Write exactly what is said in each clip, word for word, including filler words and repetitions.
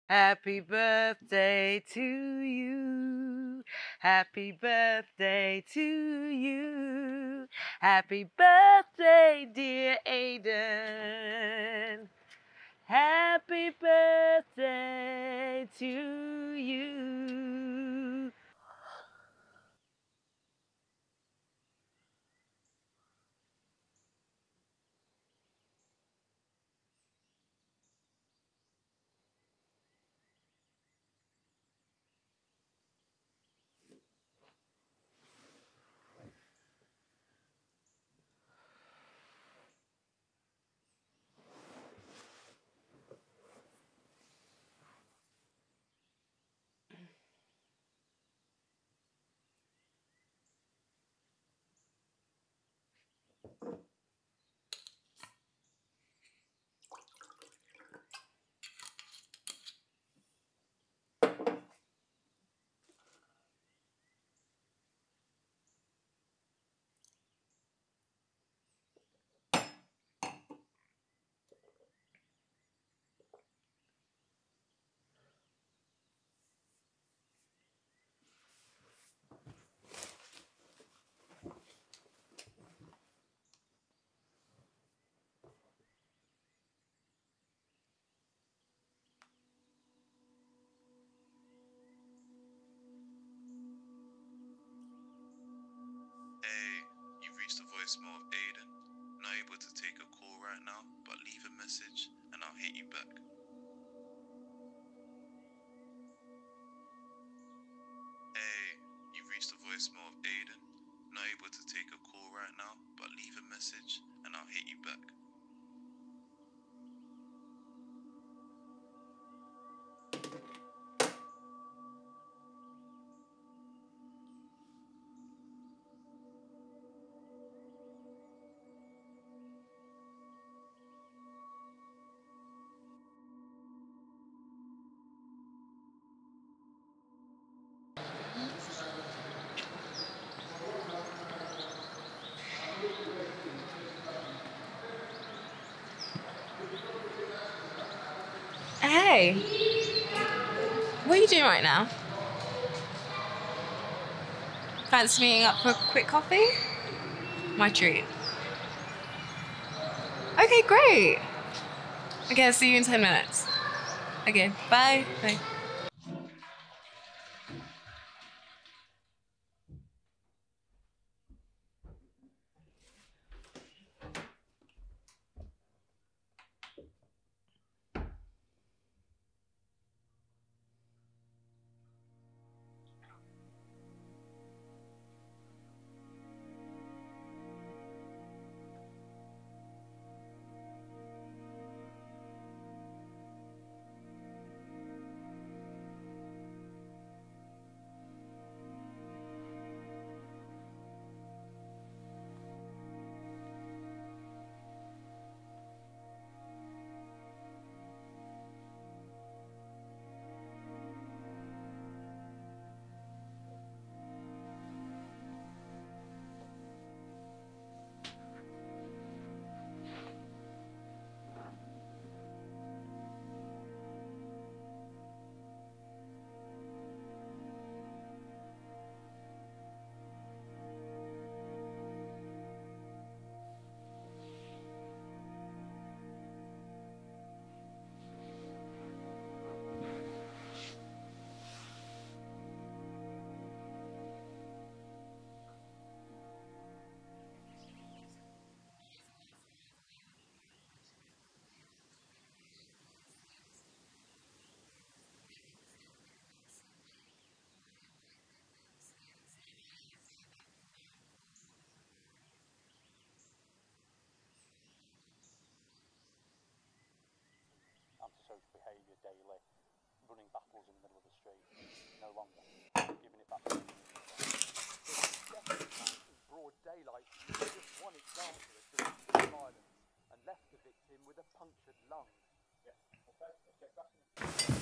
Happy birthday to you. Happy birthday to you. Happy birthday, dear Aiden. Happy birthday to you. Hey, you've reached the voicemail of Aiden. Not able to take a call right now, but leave a message and I'll hit you back. Hey, you've reached the voicemail of Aiden. Not able to take a call right now, but leave a message and I'll hit you back. Hey, what are you doing right now? Fancy meeting up for a quick coffee? My treat. Okay, great. Okay, I'll see you in ten minutes. Okay, bye. Bye. Antisocial behaviour daily, running battles in the middle of the street, no longer, giving it back to the in broad daylight, just one example of domestic violence, and left the victim with a punctured lung. Yes, okay, let's get back in.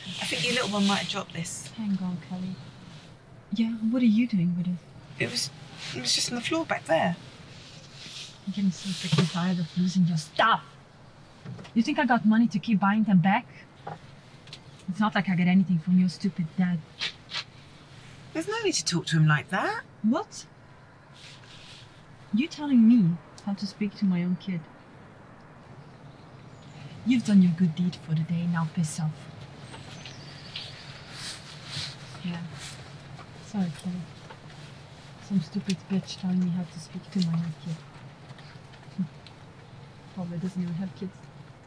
I think your little one might have dropped this. Hang on, Kelly. Yeah, what are you doing with it? It was, it was just on the floor back there. I'm getting so freaking tired of losing your stuff. You think I got money to keep buying them back? It's not like I get anything from your stupid dad. There's no need to talk to him like that. What? You telling me how to speak to my own kid? You've done your good deed for the day, now piss off. Yeah. Sorry, Kelly. Some stupid bitch telling me how to speak to my own kid. Probably doesn't even have kids.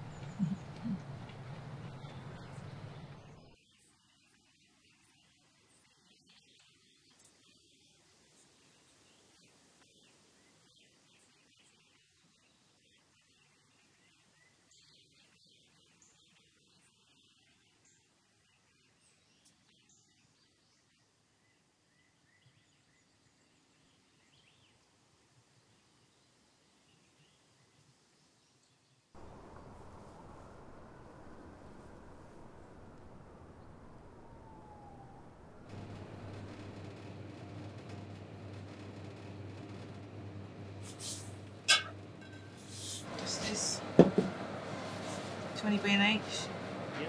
Just this. twenty B and H. Yeah.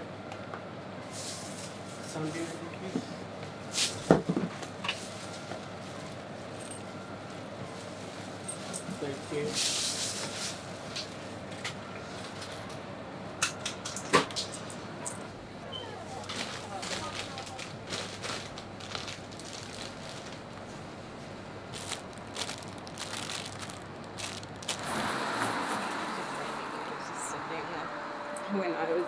Sound beautiful, please. Thank you. When I was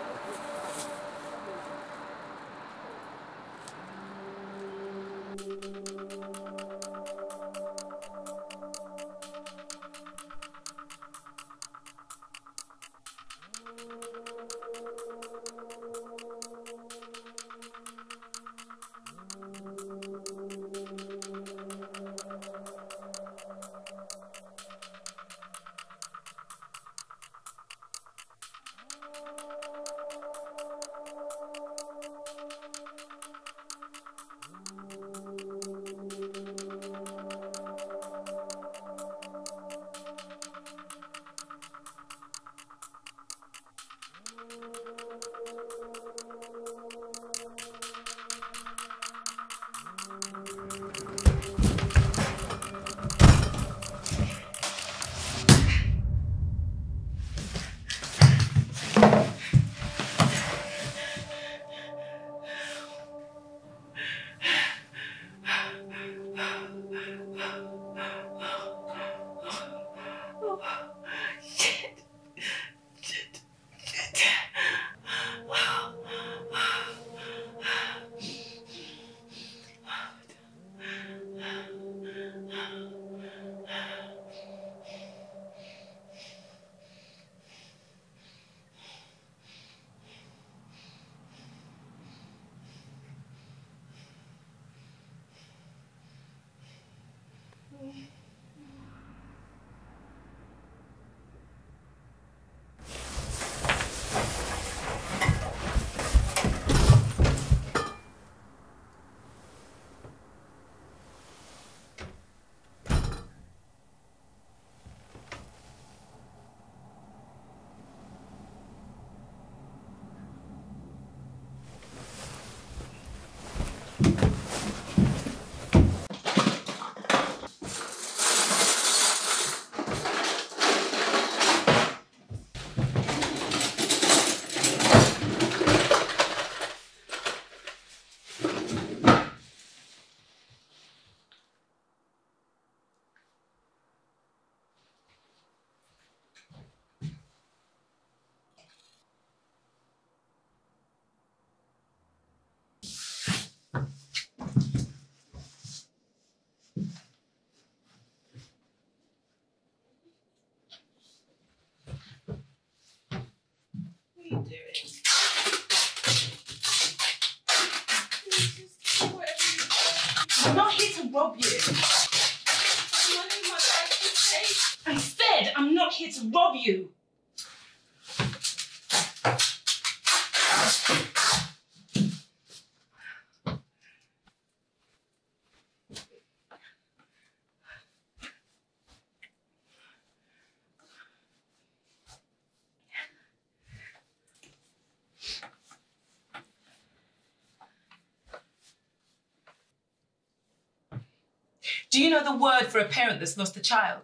I'm not here to rob you. I said I'm not here to rob you. Do you know the word for a parent that's lost a child?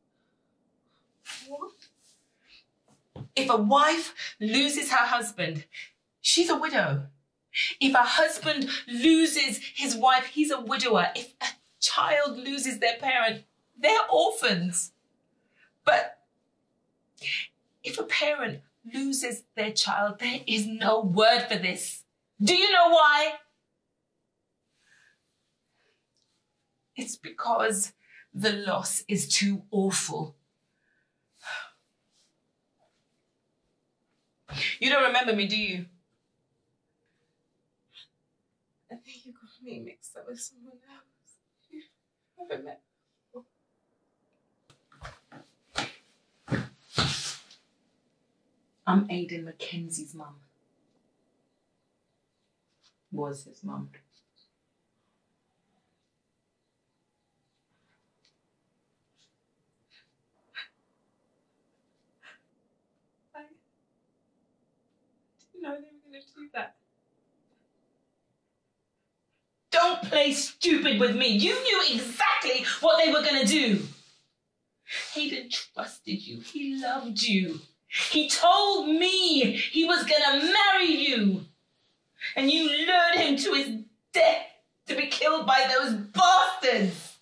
What? If a wife loses her husband, she's a widow. If a husband loses his wife, he's a widower. If a child loses their parent, they're orphans. But if a parent loses their child, there is no word for this. Do you know why? It's because the loss is too awful. You don't remember me, do you? I think you got me mixed up with someone else. You haven't met. I'm Aidan Mackenzie's mum. Was his mum. I didn't know they were going to do that. Don't play stupid with me. You knew exactly what they were going to do. Hayden trusted you. He loved you. He told me he was going to marry you. And you lured him to his death to be killed by those bastards.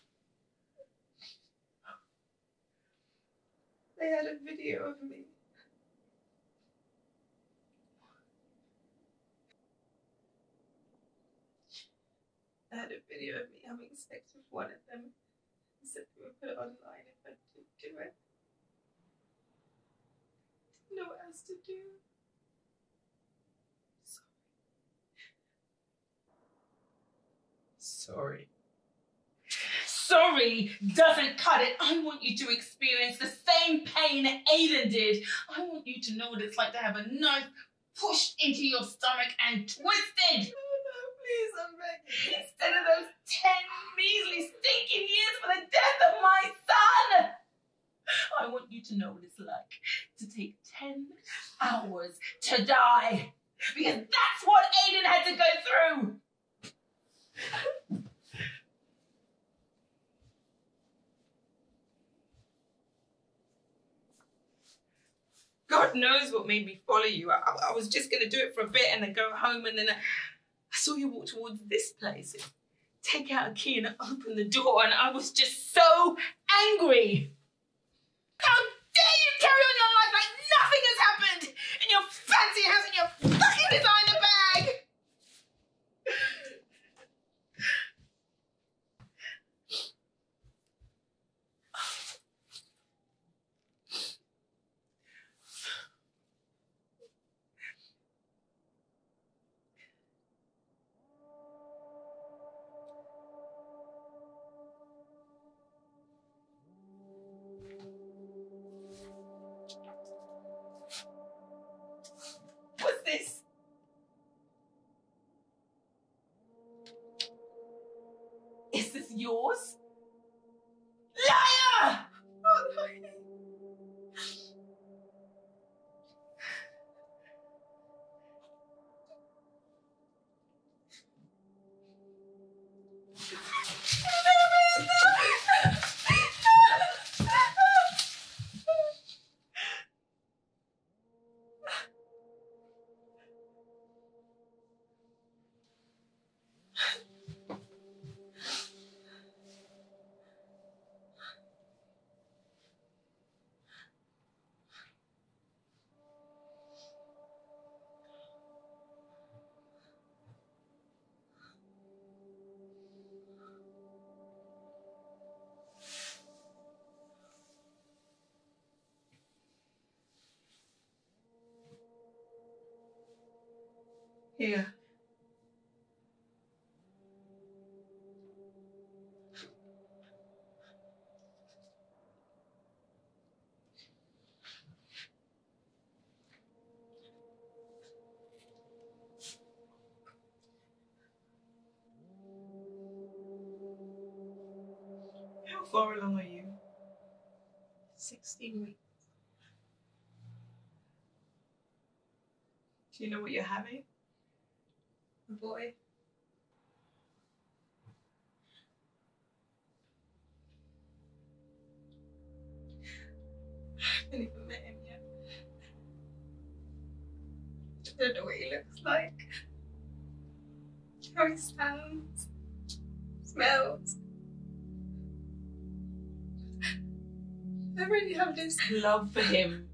They had a video of me. I had a video of me having sex with one of them. They said they would put it online if I didn't do it. Didn't know what else to do. Sorry. Sorry doesn't cut it. I want you to experience the same pain Aidan did. I want you to know what it's like to have a knife pushed into your stomach and twisted. Oh no, please, I'm begging. Instead of those ten measly stinking years for the death of my son. I want you to know what it's like to take ten hours to die. Because that's what Aidan had to go through. God knows what made me follow you. I, I was just going to do it for a bit and then go home, and then I, I saw you walk towards this place, take out a key and open the door, and I was just so angry. How dare you carry on your life like nothing has happened in your fancy house in your fucking designer bag? What's this? Is this yours? Liar! Oh, no. Here. How far along are you? Sixteen weeks. Do you know what you're having? A boy. haven't even met him yet. I don't know what he looks like, how he sounds, smells. I really have this love for him.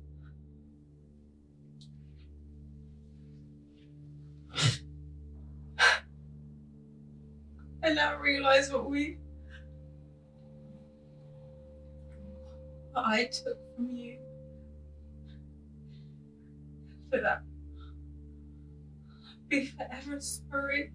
I now realise what we, what I took from you. For that, I'll be forever sorry.